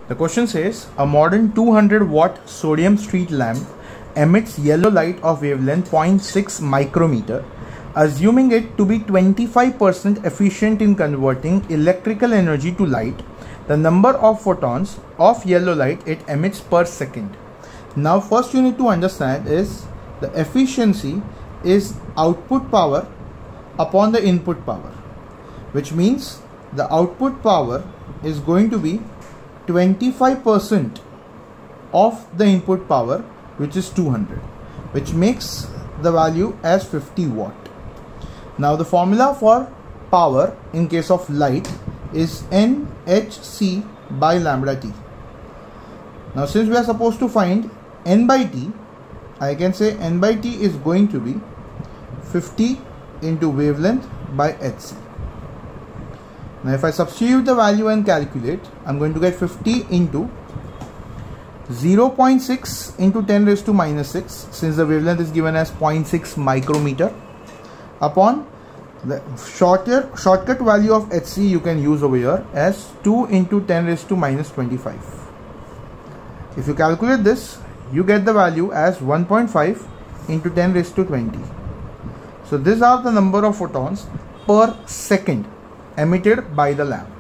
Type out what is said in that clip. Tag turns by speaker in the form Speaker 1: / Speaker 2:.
Speaker 1: The question says a modern 200 watt sodium street lamp emits yellow light of wavelength 0.6 micrometer. Assuming it to be 25% efficient in converting electrical energy to light, the number of photons of yellow light it emits per second. Now first you need to understand is the efficiency is output power upon the input power, which means the output power is going to be 25% of the input power, which is 200, which makes the value as 50 watt. Now the formula for power in case of light is NHC by lambda T. Now since we are supposed to find N by T, I can say N by T is going to be 50 into wavelength by Hc. Now if I substitute the value and calculate, I'm going to get 50 into 0.6 into 10 raised to minus 6, since the wavelength is given as 0.6 micrometer, upon the shortcut value of Hc you can use over here as 2 into 10 raised to minus 25. If you calculate this, you get the value as 1.5 into 10 raised to 20. So these are the number of photons per second emitted by the lamp.